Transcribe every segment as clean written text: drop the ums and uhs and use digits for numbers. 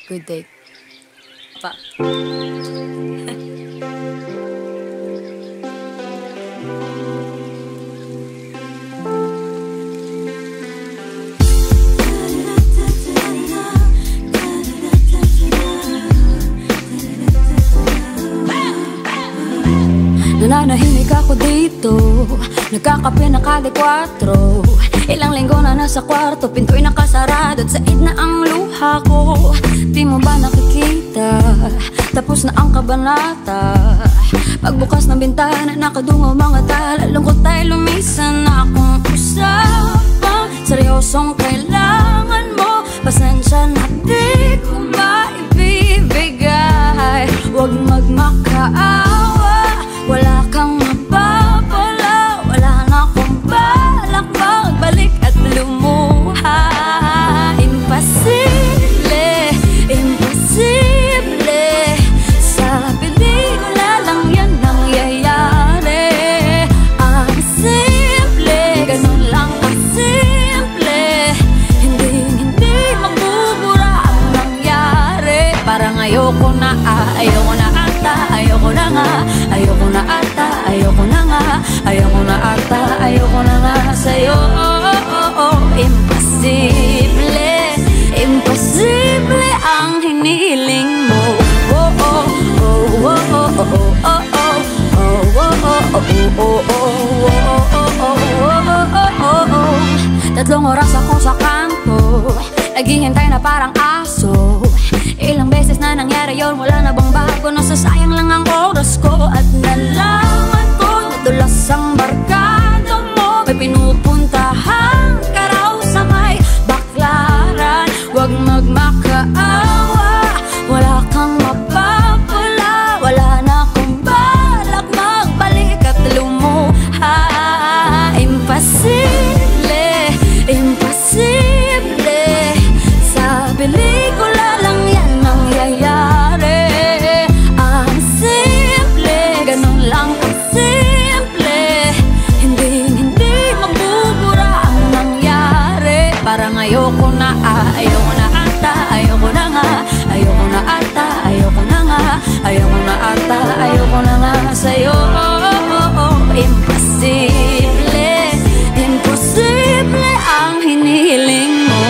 Good day. Pa. Nananahimik ako dito, nagkakape na kada 4. Ilang linggo na nasa kwarto, pinto'y nakasarado at said na ang luha ko. Di mo ba nakikita, tapos na ang kabanata? Pagbukas ng bintana, nakadungaw mga tala, lungkot ay lumisan na akong usapang seryosong kailangan mo. Pasensya na di ko maibibigay, huwag magmakaawa. Wala kang mapapala, wala na akong balak magbalik at lumuha. Imposible, imposible, sa pelikula lang yan nangyayari. Ang simple, ganun lang kasimple, hindi magbubura ang nangyari. Parang ayoko na, ayoko na ata, ayoko na nga, ayoko na ata, ayoko na nga, ayoko na ata, ayoko na nga sa'yo. Imposible, imposible ang hinihiling mo. Tatlong oras ako sa kanto, naghihintay na parang aso. Ilang beses na nangyari yun, wala na bang bago? Nasasayang lang ang oras ko at nalaman ko nadulas ang barkada mo. May pinupuntahan ka raw sa may baklaran. Huwag magmakaawa, wala kang mapapala, wala na akong balak magbalik at lumuha. Imposible, imposible, sa pelikula lang yan nangyayari. Ang simple, ganun lang kasimple, hindi magbubura ang nangyari. Parang ayoko na, ayoko na ata, ayoko na nga, ayoko na ata, ayoko na nga, ayoko na ata, ayoko na nga sa'yo. Imposible, imposible ang hinihiling mo.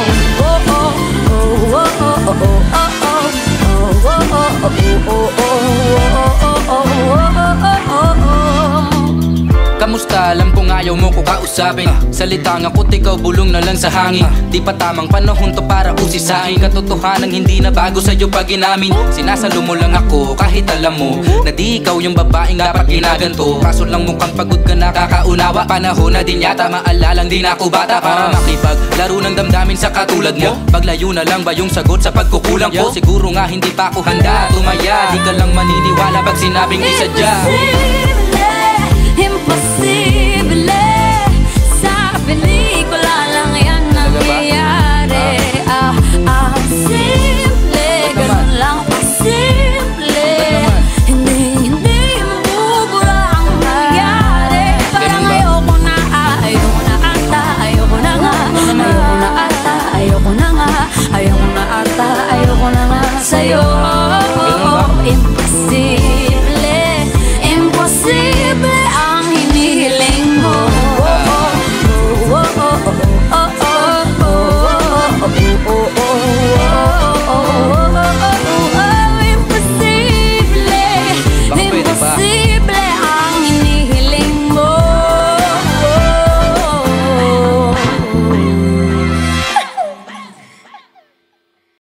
Kamusta? Alam kong ayaw mo ko kausapin. Salitang ako't ikaw bulong na lang sa hangin. Di pa tamang panahon to para usisain. Katotohanan hindi na bago sa'yo pag inamin. Sinasalo mo lang ako kahit alam mo na di ikaw yung babaeng dapat ginaganto. Kaso lang mukhang pagod ka na kakaunawa. Panahon na din yata maalalang di na ako bata para makipaglaro ng damdamin sa katulad mo. Paglayo na lang ba yung sagot sa pagkukulang ko? Siguro nga hindi pa ako handa tumaya. Di ka lang maniniwala pag sinabing isadya.